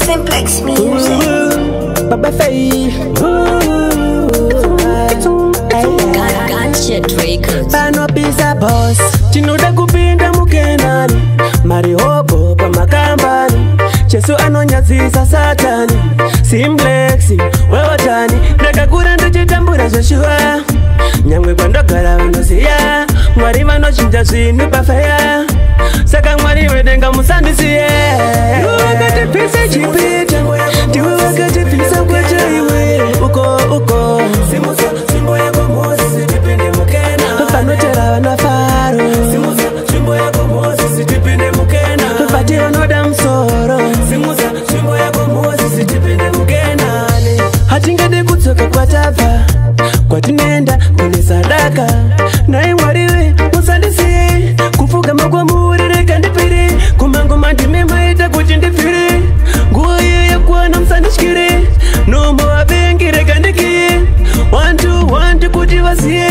Cymplex music. Baba Faye. Gunshot records. Pano pizza boss. Chinoda kupinda mukenani. Marihobo pa makambani. Chesu anonyazisa satani. Cymplex wewotani. Ndakakura ndichitambura Joshua. Nyamwe kwandogara vanosiya. Mwari vanoshinja zvinhu pafeya. Saka mwari wedenga musandisiye. Wakati pisa chipita. Tiwe wakati pisa kwacha iwe. Uko Simbo yako Moses dipende mukena. Panochera vana faro. Simbo yako Moses dipende mukena. Patiro noda msoro. Simbo yako Moses dipende mukena. Hatingede kutsoka kwatava. Kwatinenda kune sadaka. Nai mwariwe musandisiye. Kufuga magwamuri reka ndipiri. Kumangoma ndimemaita kuti ndifiri. Nguo iyo yakuwana musandishikiri. Nombo wabengi reka ndikiye. Wantu kuti vaziye.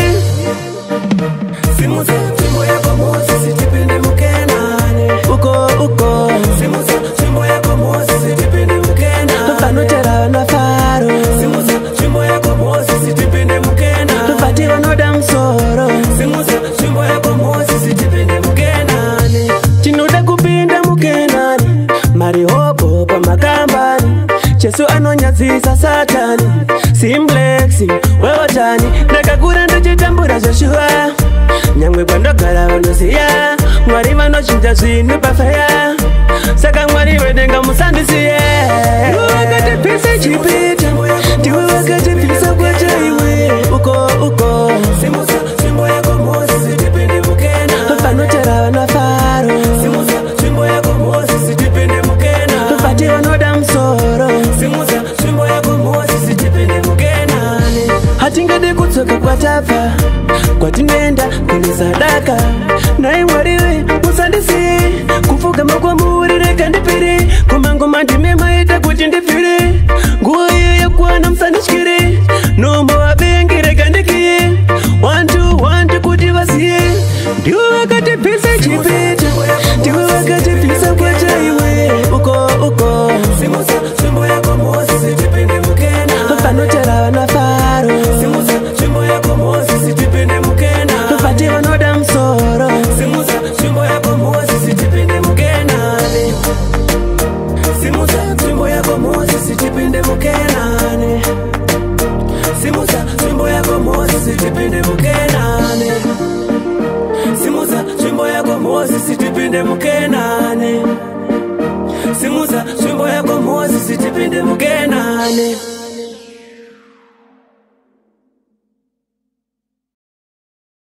Simbo yako Moses dipende mukenani. Uko Simbo yako Moses dipende mukena. Panochera vana faro. Simbo yako Moses dipende mukena. Patiro noda msoro. Simbo yako Moses dipende mukenani. Chinoda kupinda mukenani. Marihobo pa makambani. Chesu anonyazisa satani. Cymplex wewotani. Ndakakura ndichitambura Joshua. Nyamwe kwandogara vanosiya. Mwari vanoshinja zvinhu pafeya. Saka mwari wedenga musandisiye. Wakati pisa chipita. Tiwe wakati pisa kwacha iwe. Uko Simbo yako Moses dipende mukena. Panochera vana faro. Simbo yako Moses dipende mukena. Patiro noda msoro. Simbo yako Moses dipende mukena. Hatingede kutsoka kwatava. Kwatinenda kune sadaka. Nai mwariwe musandisiye. Kufuga magwamuri reka ndipiri. Kumangoma ndimemaita kuti ndifiri. Nguo iyo yakuwana musandishikiri. Nombo wabengi reka ndikiye. Wantu kuti vaziye. Ndiwe wakati pisa chipita. Ndiwe wakati pisa kwacha iwe. Uko Simbo yako Moses dipende mukena. Panochera vana faro. Simbo yako Moses dipende mukena. Patiro noda msoro. Simbo yako Moses dipende mukena. Simbo yako Moses dipende mukena. Simbo yako Moses dipende mukena. Simbo yako Moses dipende mukena. Simbo yako Moses dipende mukena.